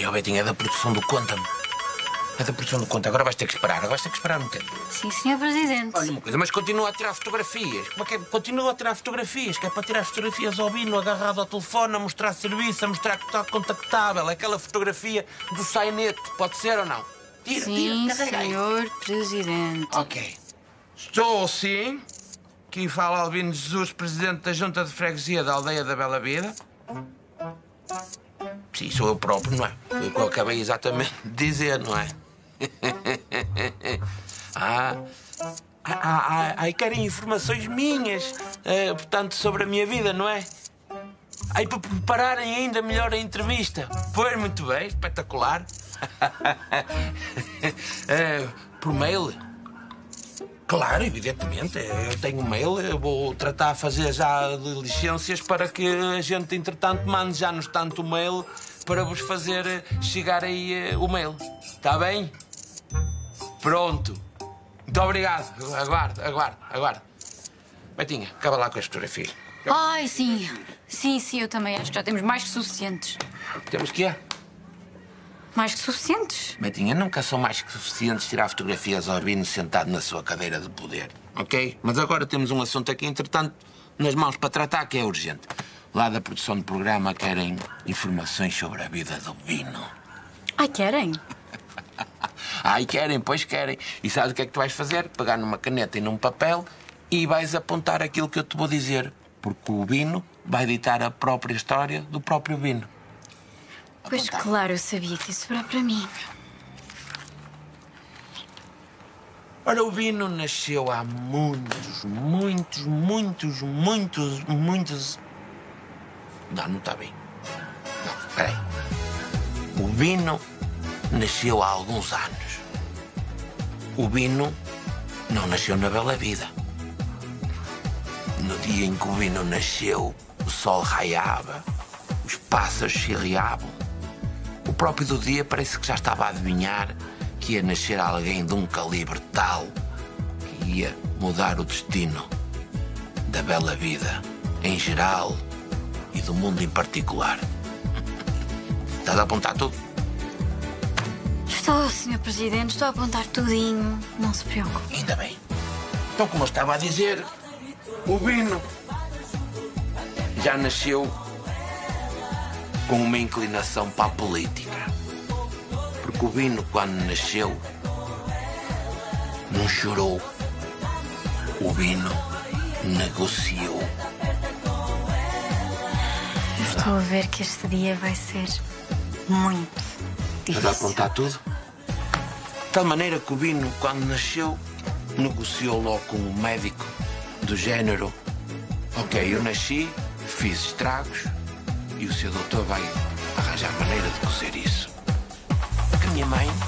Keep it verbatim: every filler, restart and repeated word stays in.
ó Betinho, é da produção do Conta-me. É da produção do Conta. Agora vais ter que esperar. Agora vais ter que esperar um bocadinho. Sim, senhor Presidente. Olha uma coisa, mas continua a tirar fotografias. Como é que é? Continua a tirar fotografias, que é para tirar fotografias ao Bino, agarrado ao telefone, a mostrar serviço, a mostrar que está contactável. Aquela fotografia do sainete. Pode ser ou não? Tira, Sim, tira, carrega aí. senhor Presidente. Ok. Estou, sim. Aqui fala Albino Jesus, presidente da Junta de Freguesia da Aldeia da Bela Vida. Sim, sou eu próprio, não é? Foi o que eu acabei exatamente de dizer, não é? ah, ah, ah, ah, querem informações minhas, eh, portanto, sobre a minha vida, não é? Aí para prepararem ainda melhor a entrevista. Pois, muito bem, espetacular. eh, por mail? Claro, evidentemente. Eu tenho um mail, eu vou tratar de fazer já diligências para que a gente, entretanto, mande já nos tanto o mail para vos fazer chegar aí uh, o mail. Está bem? Pronto. Muito obrigado. Aguardo, aguardo, aguardo. Betinha, acaba lá com as fotografias. Ai, sim. Sim, sim, eu também acho que já temos mais que suficientes. Temos que é? Mais que suficientes? Betinha, nunca são mais que suficientes tirar fotografias ao Bino sentado na sua cadeira de poder, ok? Mas agora temos um assunto aqui, entretanto, nas mãos para tratar, que é urgente. Lá da produção do programa querem informações sobre a vida do Bino. Ai, querem? Ai, querem, pois querem. E sabes o que é que tu vais fazer? Pegar numa caneta e num papel e vais apontar aquilo que eu te vou dizer. Porque o Bino vai ditar a própria história do próprio Bino. Pois Apontar. claro, eu sabia que isso era para mim. Ora, o Bino nasceu há muitos, muitos, muitos, muitos, muitos... Não, não está bem. Não, espera aí. O Bino nasceu há alguns anos. O Bino não nasceu na Bela Vida. No dia em que o Bino nasceu, o sol raiava, os pássaros chirriavam. O próprio do dia parece que já estava a adivinhar que ia nascer alguém de um calibre tal que ia mudar o destino da Bela Vida em geral e do mundo em particular. Estás a apontar tudo? Estou, senhor Presidente, estou a apontar tudinho. Não se preocupe. Ainda bem. Então, como eu estava a dizer, o Bino já nasceu com uma inclinação para a política. Porque o Bino, quando nasceu, não chorou. O Bino negociou. Estou a ver que este dia vai ser muito Estás a difícil. apontar tudo? De tal maneira que o Bino, quando nasceu, negociou logo com o médico do género: ok, eu nasci, fiz estragos e o seu doutor vai arranjar maneira de cozer isso. Que a minha mãe